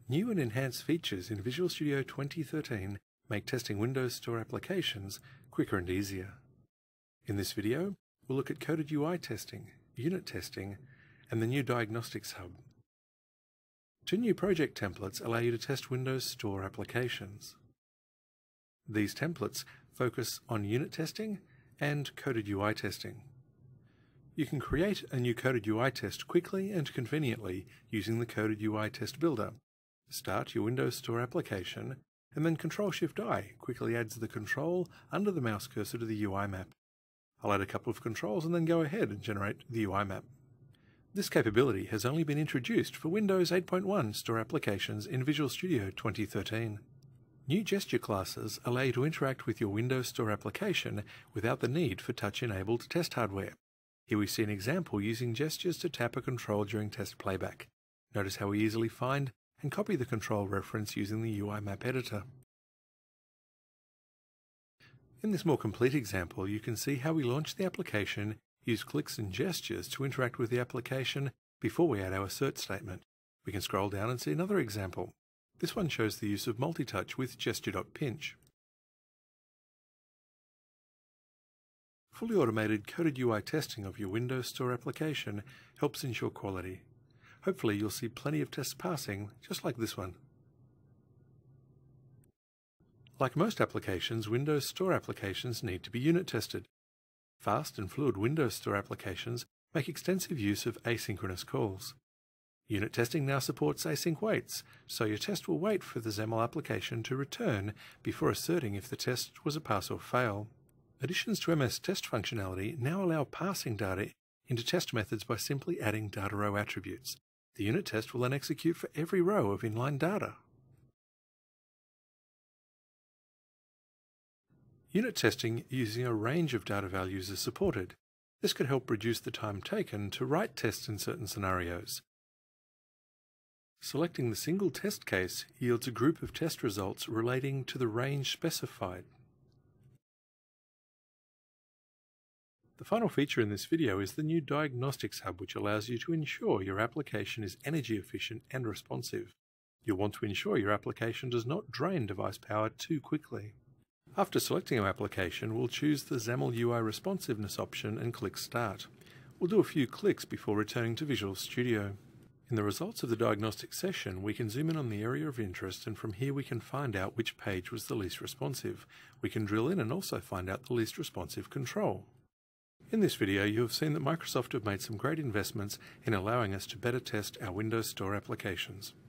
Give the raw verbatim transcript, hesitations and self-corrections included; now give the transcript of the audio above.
New and enhanced features in Visual Studio twenty thirteen make testing Windows Store applications quicker and easier. In this video, we'll look at coded U I testing, unit testing, and the new Diagnostics Hub. Two new project templates allow you to test Windows Store applications. These templates focus on unit testing and coded U I testing. You can create a new coded U I test quickly and conveniently using the Coded U I Test Builder. Start your Windows Store application, and then control shift I quickly adds the control under the mouse cursor to the U I map. I'll add a couple of controls and then go ahead and generate the U I map. This capability has only been introduced for Windows eight point one Store applications in Visual Studio twenty thirteen. New gesture classes allow you to interact with your Windows Store application without the need for touch-enabled test hardware. Here we see an example using gestures to tap a control during test playback. Notice how we easily find and copy the control reference using the U I map editor. In this more complete example, you can see how we launch the application, use clicks and gestures to interact with the application before we add our assert statement. We can scroll down and see another example. This one shows the use of multi-touch with gesture.pinch. Fully automated coded U I testing of your Windows Store application helps ensure quality. Hopefully you'll see plenty of tests passing, just like this one. Like most applications, Windows Store applications need to be unit tested. Fast and fluid Windows Store applications make extensive use of asynchronous calls. Unit testing now supports async waits, so your test will wait for the XAML application to return before asserting if the test was a pass or fail. Additions to M S test functionality now allow passing data into test methods by simply adding data row attributes. The unit test will then execute for every row of inline data. Unit testing using a range of data values is supported. This could help reduce the time taken to write tests in certain scenarios. Selecting the single test case yields a group of test results relating to the range specified. The final feature in this video is the new Diagnostics Hub, which allows you to ensure your application is energy efficient and responsive. You'll want to ensure your application does not drain device power too quickly. After selecting our application, we'll choose the XAML U I Responsiveness option and click Start. We'll do a few clicks before returning to Visual Studio. In the results of the diagnostic session, we can zoom in on the area of interest, and from here we can find out which page was the least responsive. We can drill in and also find out the least responsive control. In this video, you have seen that Microsoft have made some great investments in allowing us to better test our Windows Store applications.